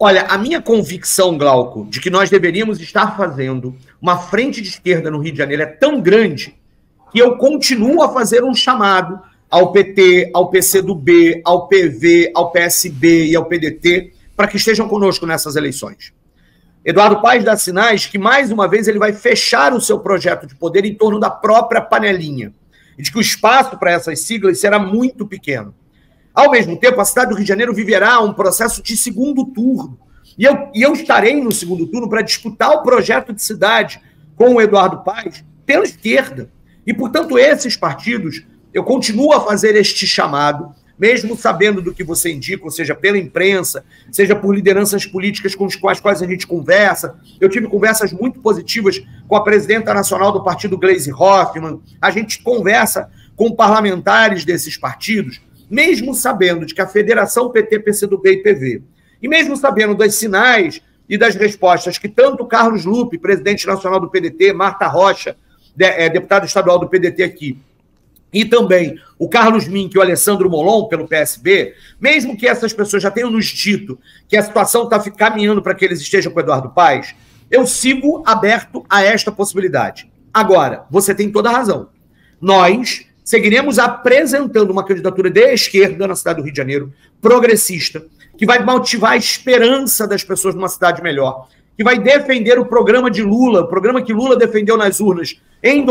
Olha, a minha convicção, Glauco, de que nós deveríamos estar fazendo uma frente de esquerda no Rio de Janeiro é tão grande que eu continuo a fazer um chamado ao PT, ao PCdoB, ao PV, ao PSB e ao PDT para que estejam conosco nessas eleições. Eduardo Paes dá sinais que, mais uma vez, ele vai fechar o seu projeto de poder em torno da própria panelinha e de que o espaço para essas siglas será muito pequeno. Ao mesmo tempo, a cidade do Rio de Janeiro viverá um processo de segundo turno. E eu estarei no segundo turno para disputar o projeto de cidade com o Eduardo Paes pela esquerda. E, portanto, esses partidos, eu continuo a fazer este chamado, mesmo sabendo do que você indica, ou seja, pela imprensa, seja por lideranças políticas com as quais a gente conversa. Eu tive conversas muito positivas com a presidenta nacional do partido, Gleisi Hoffmann. A gente conversa com parlamentares desses partidos, mesmo sabendo de que a federação PT, PCdoB e PV, e mesmo sabendo dos sinais e das respostas que tanto Carlos Lupe, presidente nacional do PDT, Marta Rocha, deputado estadual do PDT aqui, e também o Carlos Mink e o Alessandro Molon, pelo PSB, mesmo que essas pessoas já tenham nos dito que a situação está caminhando para que eles estejam com o Eduardo Paes, eu sigo aberto a esta possibilidade. Agora, você tem toda a razão. Nós seguiremos apresentando uma candidatura de esquerda na cidade do Rio de Janeiro, progressista, que vai motivar a esperança das pessoas numa cidade melhor, que vai defender o programa de Lula, o programa que Lula defendeu nas urnas em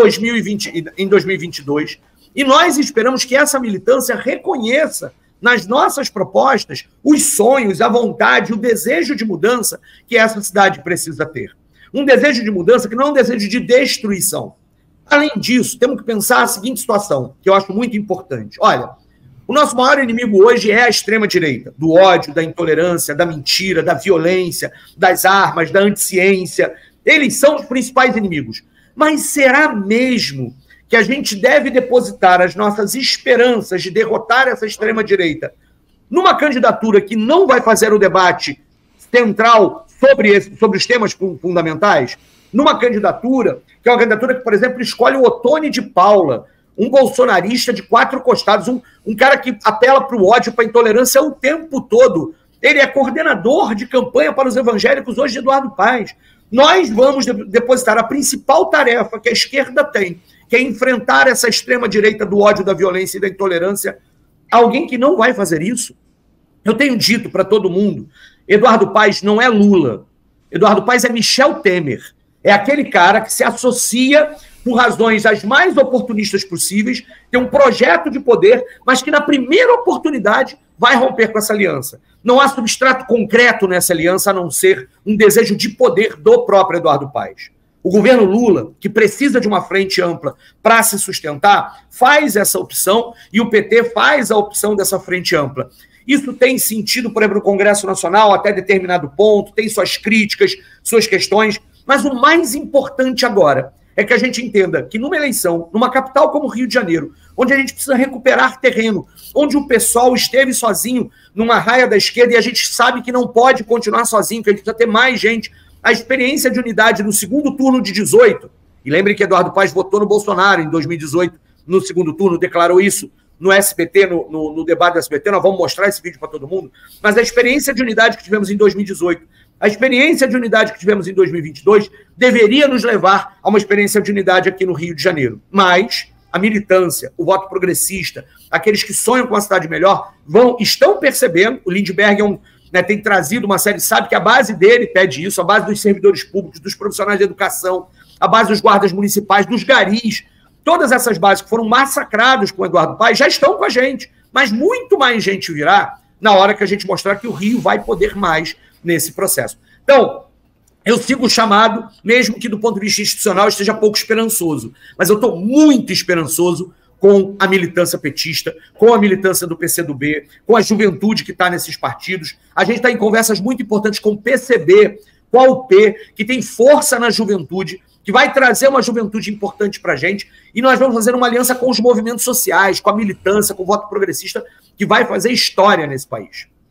2022, e nós esperamos que essa militância reconheça nas nossas propostas os sonhos, a vontade, o desejo de mudança que essa cidade precisa ter. Um desejo de mudança que não é um desejo de destruição. Além disso, temos que pensar a seguinte situação, que eu acho muito importante. Olha, o nosso maior inimigo hoje é a extrema-direita, do ódio, da intolerância, da mentira, da violência, das armas, da anticiência. Eles são os principais inimigos. Mas será mesmo que a gente deve depositar as nossas esperanças de derrotar essa extrema-direita numa candidatura que não vai fazer o debate central sobre os temas fundamentais? Numa candidatura, que é uma candidatura que, por exemplo, escolhe o Ottoni de Paula, um bolsonarista de quatro costados, um cara que apela para o ódio, para a intolerância o tempo todo. Ele é coordenador de campanha para os evangélicos hoje de Eduardo Paes. Nós vamos depositar a principal tarefa que a esquerda tem, que é enfrentar essa extrema-direita do ódio, da violência e da intolerância. Alguém que não vai fazer isso? Eu tenho dito para todo mundo, Eduardo Paes não é Lula. Eduardo Paes é Michel Temer. É aquele cara que se associa por razões as mais oportunistas possíveis, tem um projeto de poder, mas que na primeira oportunidade vai romper com essa aliança. Não há substrato concreto nessa aliança, a não ser um desejo de poder do próprio Eduardo Paes. O governo Lula, que precisa de uma frente ampla para se sustentar, faz essa opção e o PT faz a opção dessa frente ampla. Isso tem sentido, por exemplo, no Congresso Nacional até determinado ponto, tem suas críticas, suas questões, mas o mais importante agora é que a gente entenda que numa eleição, numa capital como o Rio de Janeiro, onde a gente precisa recuperar terreno, onde o pessoal esteve sozinho numa raia da esquerda e a gente sabe que não pode continuar sozinho, que a gente precisa ter mais gente, a experiência de unidade no segundo turno de 18, e lembre que Eduardo Paes votou no Bolsonaro em 2018, no segundo turno, declarou isso no SBT, no debate do SBT, nós vamos mostrar esse vídeo para todo mundo, mas a experiência de unidade que tivemos em 2018, a experiência de unidade que tivemos em 2022 deveria nos levar a uma experiência de unidade aqui no Rio de Janeiro. Mas a militância, o voto progressista, aqueles que sonham com uma cidade melhor, estão percebendo, o Lindbergh tem trazido uma série, sabe que a base dele pede isso, a base dos servidores públicos, dos profissionais de educação, a base dos guardas municipais, dos garis, todas essas bases que foram massacradas com o Eduardo Paes já estão com a gente, mas muito mais gente virá na hora que a gente mostrar que o Rio vai poder mais nesse processo. Então, eu sigo o chamado, mesmo que do ponto de vista institucional esteja pouco esperançoso, mas eu estou muito esperançoso com a militância petista, com a militância do PCdoB, com a juventude que está nesses partidos. A gente está em conversas muito importantes com o PCB, com a UP, que tem força na juventude, que vai trazer uma juventude importante para a gente, e nós vamos fazer uma aliança com os movimentos sociais, com a militância, com o voto progressista, que vai fazer história nesse país.